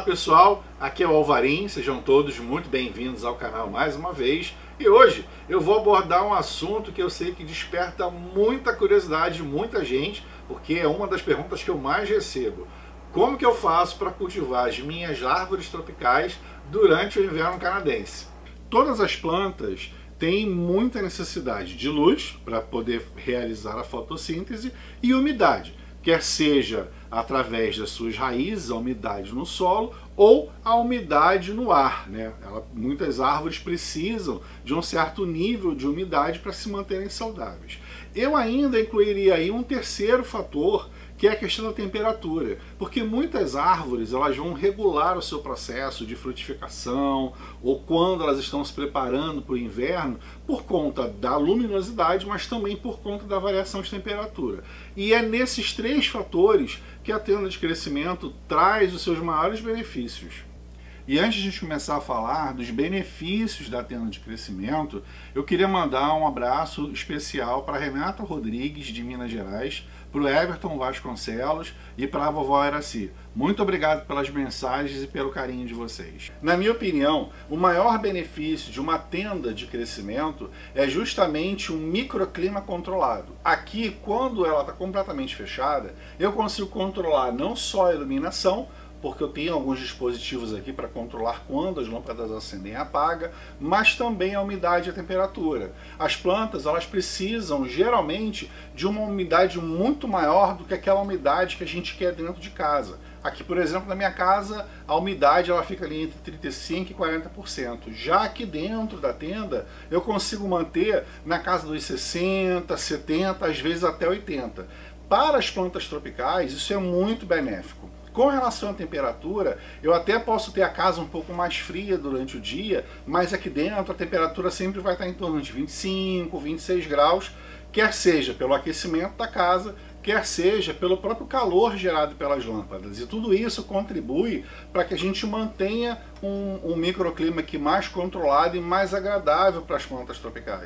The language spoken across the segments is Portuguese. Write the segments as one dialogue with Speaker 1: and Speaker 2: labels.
Speaker 1: pessoal, aqui é o Alvarim, sejam todos muito bem-vindos ao canal mais uma vez. E hoje eu vou abordar um assunto que eu sei que desperta muita curiosidade de muita gente, porque é uma das perguntas que eu mais recebo. Como que eu faço para cultivar as minhas árvores tropicais durante o inverno canadense? Todas as plantas têm muita necessidade de luz para poder realizar a fotossíntese e umidade, quer seja através das suas raízes, a umidade no solo, ou a umidade no ar, né? Muitas árvores precisam de um certo nível de umidade para se manterem saudáveis. Eu ainda incluiria aí um terceiro fator, que é a questão da temperatura, porque muitas árvores elas vão regular o seu processo de frutificação ou quando elas estão se preparando para o inverno por conta da luminosidade, mas também por conta da variação de temperatura. E é nesses três fatores que a tenda de crescimento traz os seus maiores benefícios. E antes de a gente começar a falar dos benefícios da tenda de crescimento, eu queria mandar um abraço especial para Renata Rodrigues, de Minas Gerais, para o Everton Vasconcelos e para a vovó Eraci. Muito obrigado pelas mensagens e pelo carinho de vocês. Na minha opinião, o maior benefício de uma tenda de crescimento é justamente um microclima controlado. Aqui, quando ela está completamente fechada, eu consigo controlar não só a iluminação, porque eu tenho alguns dispositivos aqui para controlar quando as lâmpadas acendem e apagam, mas também a umidade e a temperatura. As plantas elas precisam geralmente de uma umidade muito maior do que aquela umidade que a gente quer dentro de casa. Aqui, por exemplo, na minha casa, a umidade ela fica ali entre 35% e 40%. Já aqui dentro da tenda, eu consigo manter na casa dos 60%, 70%, às vezes até 80%. Para as plantas tropicais, isso é muito benéfico. Com relação à temperatura, eu até posso ter a casa um pouco mais fria durante o dia, mas aqui dentro a temperatura sempre vai estar em torno de 25, 26 graus, quer seja pelo aquecimento da casa, quer seja pelo próprio calor gerado pelas lâmpadas. E tudo isso contribui para que a gente mantenha um microclima aqui mais controlado e mais agradável para as plantas tropicais.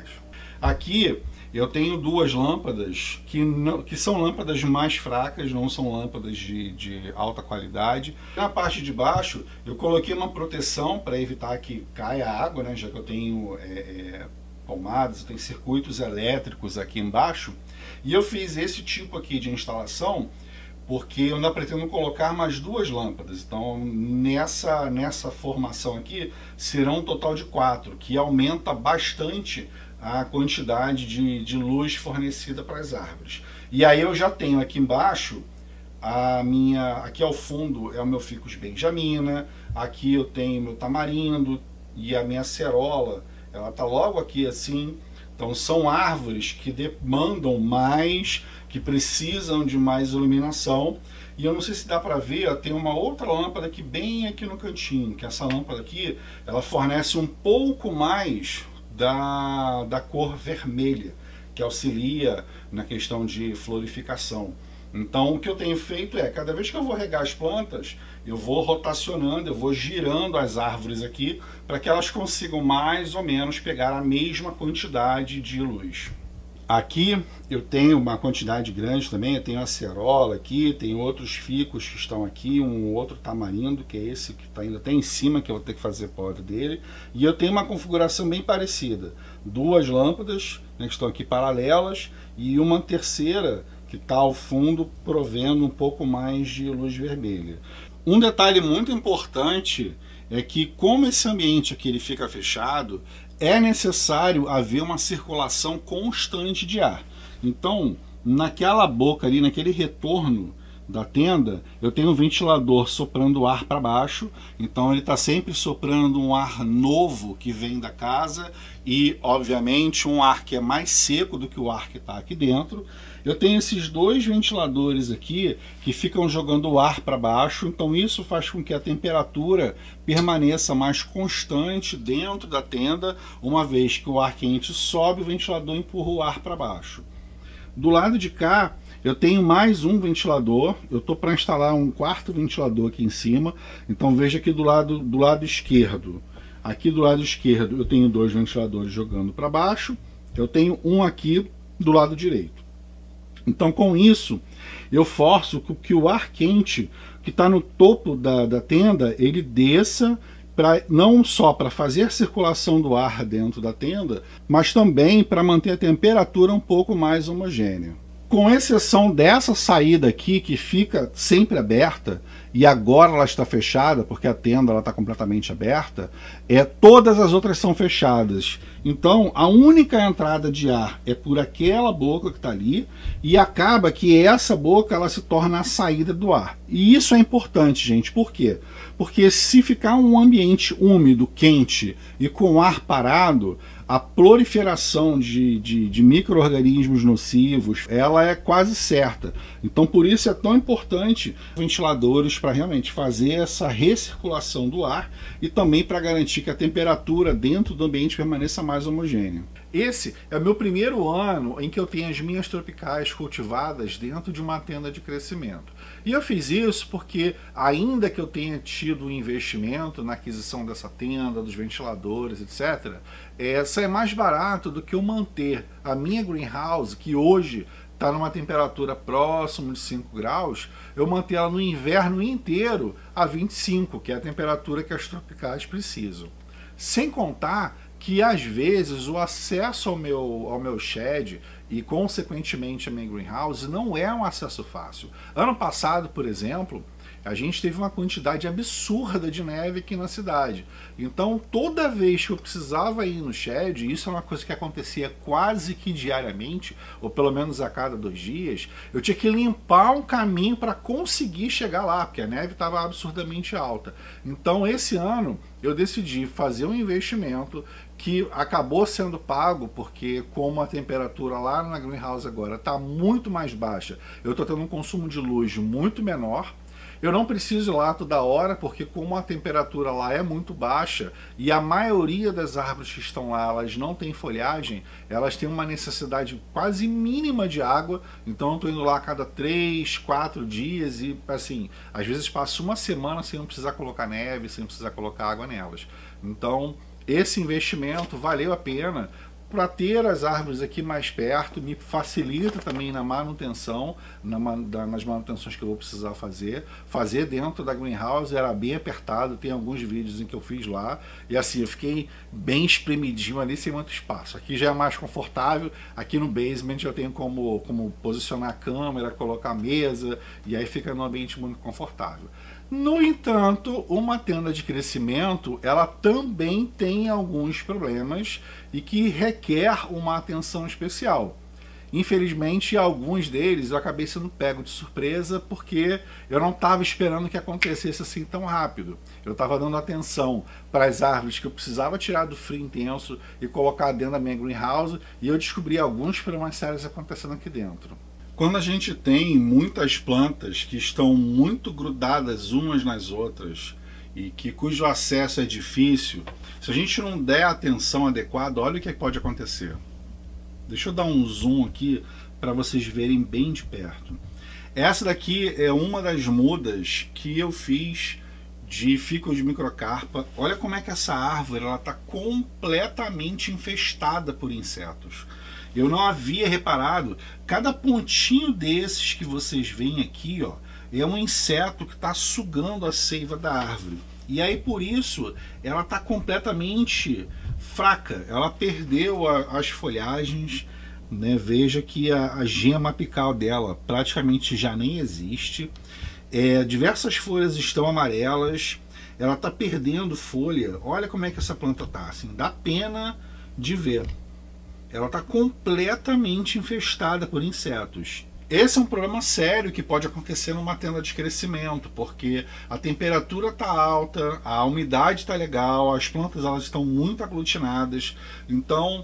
Speaker 1: Aqui eu tenho duas lâmpadas que são lâmpadas mais fracas, não são lâmpadas de alta qualidade. Na parte de baixo eu coloquei uma proteção para evitar que caia água, né, já que eu tenho tomadas, eu tenho circuitos elétricos aqui embaixo. E eu fiz esse tipo aqui de instalação porque eu ainda pretendo colocar mais duas lâmpadas. Então nessa formação aqui serão um total de 4, que aumenta bastante a quantidade de luz fornecida para as árvores. E aí eu já tenho aqui embaixo aqui ao fundo é o meu ficus benjamina, aqui eu tenho meu tamarindo e a minha acerola, ela tá logo aqui assim. Então são árvores que demandam mais, que precisam de mais iluminação. E eu não sei se dá para ver, tem uma outra lâmpada aqui bem aqui no cantinho, que essa lâmpada aqui, ela fornece um pouco mais da cor vermelha, que auxilia na questão de florificação. Então o que eu tenho feito é, cada vez que eu vou regar as plantas, eu vou rotacionando, eu vou girando as árvores aqui, para que elas consigam mais ou menos pegar a mesma quantidade de luz. Aqui eu tenho uma quantidade grande também, eu tenho acerola aqui, tenho outros ficus que estão aqui, um outro tamarindo, que é esse que está ainda até em cima, que eu vou ter que fazer poda dele. E eu tenho uma configuração bem parecida, duas lâmpadas, né, que estão aqui paralelas, e uma terceira que está ao fundo, provendo um pouco mais de luz vermelha. Um detalhe muito importante é que, como esse ambiente aqui ele fica fechado, é necessário haver uma circulação constante de ar. Então, naquela boca ali, naquele retorno da tenda, eu tenho um ventilador soprando ar para baixo, então ele está sempre soprando um ar novo que vem da casa e, obviamente, um ar que é mais seco do que o ar que está aqui dentro. Eu tenho esses dois ventiladores aqui que ficam jogando o ar para baixo, então isso faz com que a temperatura permaneça mais constante dentro da tenda, uma vez que o ar quente sobe, o ventilador empurra o ar para baixo. Do lado de cá, eu tenho mais um ventilador, eu estou para instalar um quarto ventilador aqui em cima, então veja aqui do lado esquerdo. Aqui do lado esquerdo eu tenho dois ventiladores jogando para baixo, eu tenho um aqui do lado direito.
Speaker 2: Então, com isso, eu forço que o ar quente que está no topo da tenda, ele desça, não só para fazer a circulação do ar dentro da tenda, mas também para manter a temperatura um pouco mais homogênea. Com exceção dessa saída aqui, que fica sempre aberta, e agora ela está fechada, porque a tenda está completamente aberta, todas as outras são fechadas. Então, a única entrada de ar é por aquela boca que está ali, e acaba que essa boca ela se torna a saída do ar. E isso é importante, gente. Por quê? Porque se ficar um ambiente úmido, quente e com ar parado, a proliferação de micro-organismos nocivos, ela é quase certa. Então, por isso é tão importante ventiladores para realmente fazer essa recirculação do ar e também para garantir que a temperatura dentro do ambiente permaneça mais homogênea.
Speaker 1: Esse é o meu primeiro ano em que eu tenho as minhas tropicais cultivadas dentro de uma tenda de crescimento. E eu fiz isso porque, ainda que eu tenha tido um investimento na aquisição dessa tenda, dos ventiladores, etc., sai mais barato do que eu manter a minha greenhouse, que hoje está numa temperatura próxima de 5 graus, eu manter ela no inverno inteiro a 25, que é a temperatura que as tropicais precisam. Sem contar que, às vezes, o acesso ao meu shed e, consequentemente, a minha greenhouse não é um acesso fácil. Ano passado, por exemplo, a gente teve uma quantidade absurda de neve aqui na cidade. Então, toda vez que eu precisava ir no shed, isso é uma coisa que acontecia quase que diariamente, ou pelo menos a cada 2 dias, eu tinha que limpar um caminho para conseguir chegar lá, porque a neve estava absurdamente alta. Então, esse ano, eu decidi fazer um investimento que acabou sendo pago, porque como a temperatura lá na greenhouse agora está muito mais baixa, eu estou tendo um consumo de luz muito menor. Eu não preciso ir lá toda hora, porque como a temperatura lá é muito baixa e a maioria das árvores que estão lá, elas não têm folhagem, elas têm uma necessidade quase mínima de água, então eu estou indo lá a cada 3, 4 dias e, assim, às vezes passo uma semana sem não precisar colocar neve, sem precisar colocar água nelas. Então, esse investimento valeu a pena para ter as árvores aqui mais perto, me facilita também na manutenção, nas manutenções que eu vou precisar fazer dentro da greenhouse. Era bem apertado, tem alguns vídeos em que eu fiz lá, e assim, eu fiquei bem espremidinho ali, sem muito espaço. Aqui já é mais confortável, aqui no basement eu tenho como posicionar a câmera, colocar a mesa, e aí fica num ambiente muito confortável. No entanto, uma tenda de crescimento, ela também tem alguns problemas e que requer uma atenção especial. Infelizmente, alguns deles eu acabei sendo pego de surpresa porque eu não estava esperando que acontecesse assim tão rápido. Eu estava dando atenção para as árvores que eu precisava tirar do frio intenso e colocar dentro da minha greenhouse, e eu descobri alguns problemas sérios acontecendo aqui dentro.
Speaker 2: Quando a gente tem muitas plantas que estão muito grudadas umas nas outras e cujo acesso é difícil, se a gente não der a atenção adequada, olha o que pode acontecer. Deixa eu dar um zoom aqui para vocês verem bem de perto. Essa daqui é uma das mudas que eu fiz de ficus de microcarpa. Olha como é que essa árvore está completamente infestada por insetos. Eu não havia reparado, cada pontinho desses que vocês veem aqui, ó, é um inseto que está sugando a seiva da árvore. E aí por isso ela está completamente fraca, ela perdeu as folhagens, né? Veja que a gema apical dela praticamente já nem existe. Diversas folhas estão amarelas, ela está perdendo folha. Olha como é que essa planta está, assim, dá pena de ver. Ela está completamente infestada por insetos. Esse é um problema sério que pode acontecer numa tenda de crescimento, porque a temperatura está alta, a umidade está legal, as plantas elas estão muito aglutinadas, então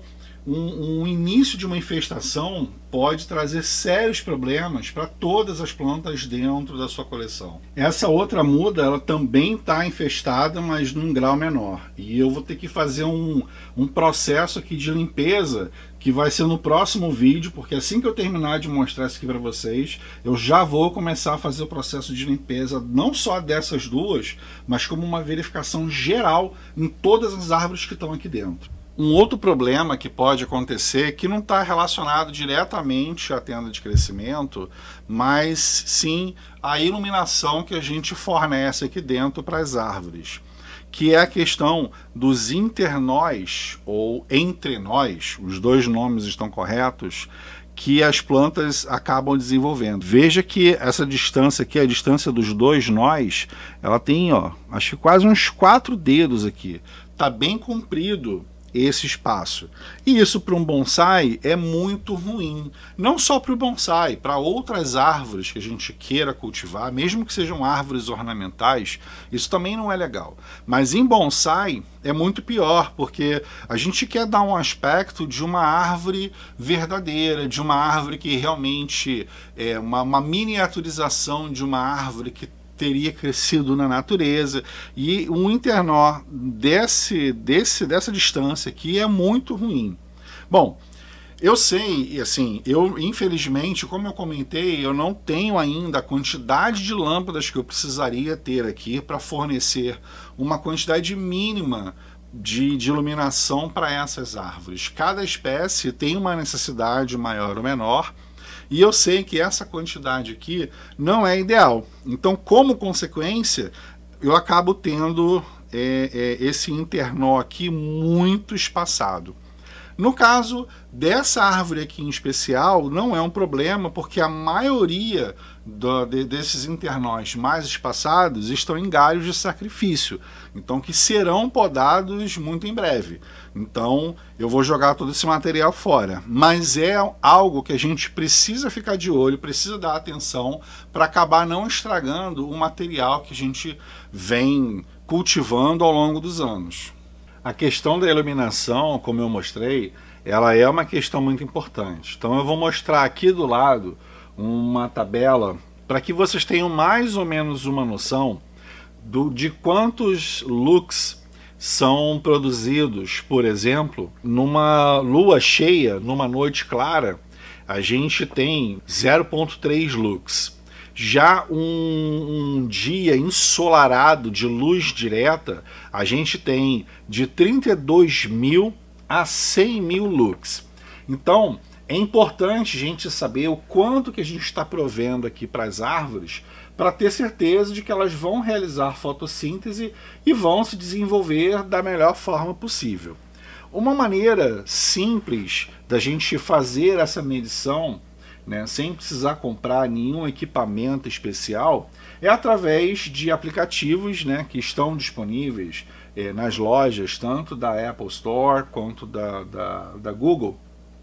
Speaker 2: um início de uma infestação pode trazer sérios problemas para todas as plantas dentro da sua coleção. Essa outra muda, ela também está infestada, mas num grau menor. E eu vou ter que fazer um processo aqui de limpeza, que vai ser no próximo vídeo, porque assim que eu terminar de mostrar isso aqui para vocês, eu já vou começar a fazer o processo de limpeza, não só dessas duas, mas como uma verificação geral em todas as árvores que estão aqui dentro. Um outro problema que pode acontecer, que não está relacionado diretamente à tenda de crescimento, mas sim à iluminação que a gente fornece aqui dentro para as árvores, que é a questão dos internós ou entrenós, os dois nomes estão corretos, que as plantas acabam desenvolvendo. Veja que essa distância aqui, a distância dos dois nós, ela tem, ó, acho que quase uns 4 dedos aqui. Está bem comprido esse espaço. E isso para um bonsai é muito ruim. Não só para o bonsai, para outras árvores que a gente queira cultivar, mesmo que sejam árvores ornamentais, isso também não é legal. Mas em bonsai é muito pior, porque a gente quer dar um aspecto de uma árvore verdadeira, de uma árvore que realmente é uma miniaturização de uma árvore que teria crescido na natureza, e um internó dessa distância aqui é muito ruim. Bom, eu sei, assim, eu infelizmente, como eu comentei, eu não tenho ainda a quantidade de lâmpadas que eu precisaria ter aqui para fornecer uma quantidade mínima de iluminação para essas árvores. Cada espécie tem uma necessidade maior ou menor, e eu sei que essa quantidade aqui não é ideal. Então, como consequência, eu acabo tendo esse internó aqui muito espaçado. No caso dessa árvore aqui em especial, não é um problema, porque a maioria desses internós mais espaçados estão em galhos de sacrifício, então que serão podados muito em breve. Então eu vou jogar todo esse material fora, mas é algo que a gente precisa ficar de olho, precisa dar atenção para acabar não estragando o material que a gente vem cultivando ao longo dos anos. A questão da iluminação, como eu mostrei, ela é uma questão muito importante. Então eu vou mostrar aqui do lado uma tabela para que vocês tenham mais ou menos uma noção de quantos lux são produzidos. Por exemplo, numa lua cheia, numa noite clara, a gente tem 0,3 lux. Já um dia ensolarado de luz direta, a gente tem de 32.000 a 100.000 lux. Então, é importante a gente saber o quanto que a gente está provendo aqui para as árvores, para ter certeza de que elas vão realizar fotossíntese e vão se desenvolver da melhor forma possível. Uma maneira simples da gente fazer essa medição, né, sem precisar comprar nenhum equipamento especial, é através de aplicativos, né, que estão disponíveis nas lojas, tanto da Apple Store quanto da Google,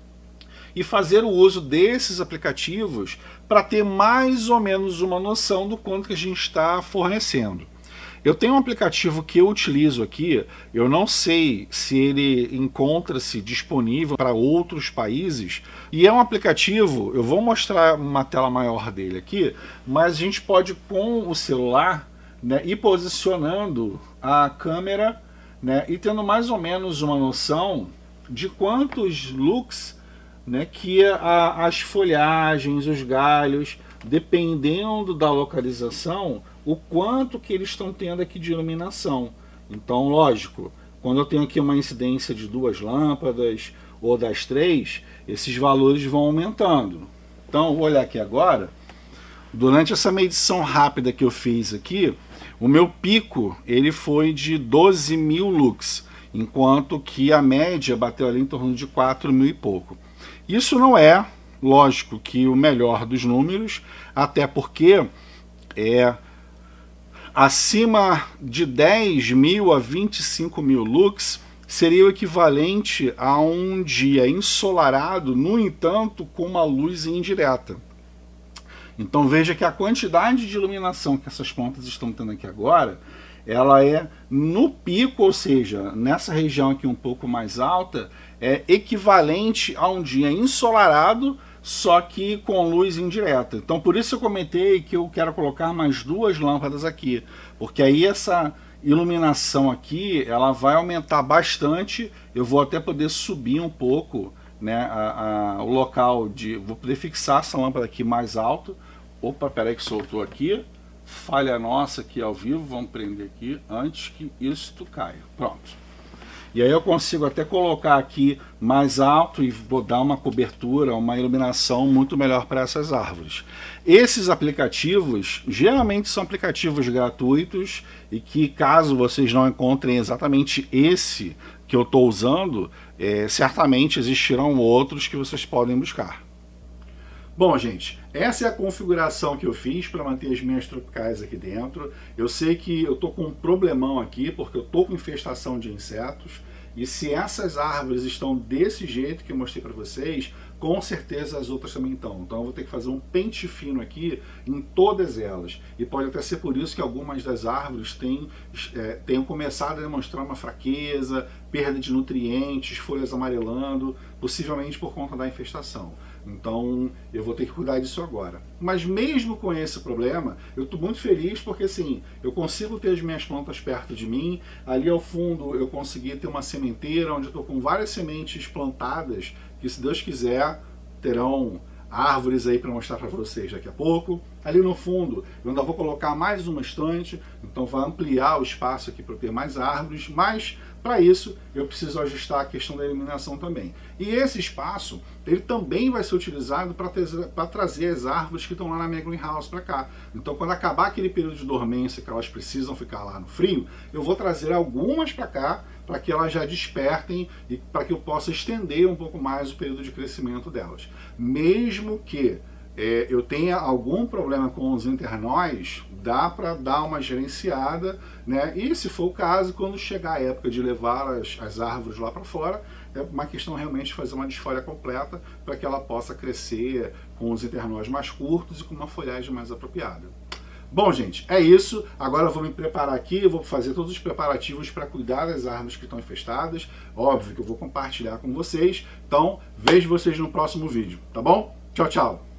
Speaker 2: e fazer o uso desses aplicativos para ter mais ou menos uma noção do quanto que a gente está fornecendo. Eu tenho um aplicativo que eu utilizo aqui, eu não sei se ele encontra-se disponível para outros países, e é um aplicativo, eu vou mostrar uma tela maior dele aqui, mas a gente pode com o celular, né, ir posicionando a câmera, né, e tendo mais ou menos uma noção de quantos lux, né, que as folhagens, os galhos, dependendo da localização, o quanto que eles estão tendo aqui de iluminação. Então, lógico, quando eu tenho aqui uma incidência de 2 lâmpadas ou das 3, esses valores vão aumentando. Então, eu vou olhar aqui agora. Durante essa medição rápida que eu fiz aqui, o meu pico ele foi de 12.000 lux, enquanto que a média bateu ali em torno de 4.000 e pouco. Isso não é, lógico, que o melhor dos números, até porque acima de 10.000 a 25.000 lux seria o equivalente a um dia ensolarado, no entanto, com uma luz indireta. Então veja que a quantidade de iluminação que essas plantas estão tendo aqui agora, ela é no pico, ou seja, nessa região aqui um pouco mais alta, é equivalente a um dia ensolarado, só que com luz indireta. Então por isso eu comentei que eu quero colocar mais 2 lâmpadas aqui, porque aí essa iluminação aqui, ela vai aumentar bastante. Eu vou até poder subir um pouco, né, o local de... Vou poder fixar essa lâmpada aqui mais alto. Opa, peraí que soltou aqui. Falha nossa aqui ao vivo, vamos prender aqui antes que isto caia. Pronto. E aí eu consigo até colocar aqui mais alto e vou dar uma cobertura, uma iluminação muito melhor para essas árvores. Esses aplicativos geralmente são aplicativos gratuitos e que, caso vocês não encontrem exatamente esse que eu estou usando, certamente existirão outros que vocês podem buscar. Bom, gente, essa é a configuração que eu fiz para manter as minhas tropicais aqui dentro. Eu sei que eu estou com um problemão aqui, porque eu estou com infestação de insetos. E se essas árvores estão desse jeito que eu mostrei para vocês, com certeza as outras também estão. Então eu vou ter que fazer um pente fino aqui em todas elas. E pode até ser por isso que algumas das árvores tenham começado a demonstrar uma fraqueza, perda de nutrientes, folhas amarelando, possivelmente por conta da infestação. Então eu vou ter que cuidar disso agora. Mas mesmo com esse problema, eu estou muito feliz porque assim, eu consigo ter as minhas plantas perto de mim. Ali ao fundo eu consegui ter uma sementeira onde eu estou com várias sementes plantadas que, se Deus quiser, terão árvores aí para mostrar para vocês daqui a pouco. Ali no fundo eu ainda vou colocar mais uma estante, então vai ampliar o espaço aqui para ter mais árvores, mas para isso eu preciso ajustar a questão da iluminação também. E esse espaço ele também vai ser utilizado para trazer as árvores que estão lá na minha greenhouse para cá. Então quando acabar aquele período de dormência que elas precisam ficar lá no frio, eu vou trazer algumas para cá para que elas já despertem e para que eu possa estender um pouco mais o período de crescimento delas. Mesmo que eu tenha algum problema com os internóis, dá para dar uma gerenciada, né? E se for o caso, quando chegar a época de levar as árvores lá para fora, é uma questão realmente de fazer uma desfolha completa para que ela possa crescer com os internóis mais curtos e com uma folhagem mais apropriada. Bom, gente, é isso. Agora eu vou me preparar aqui, eu vou fazer todos os preparativos para cuidar das árvores que estão infestadas. Óbvio que eu vou compartilhar com vocês. Então, vejo vocês no próximo vídeo, tá bom? Tchau, tchau!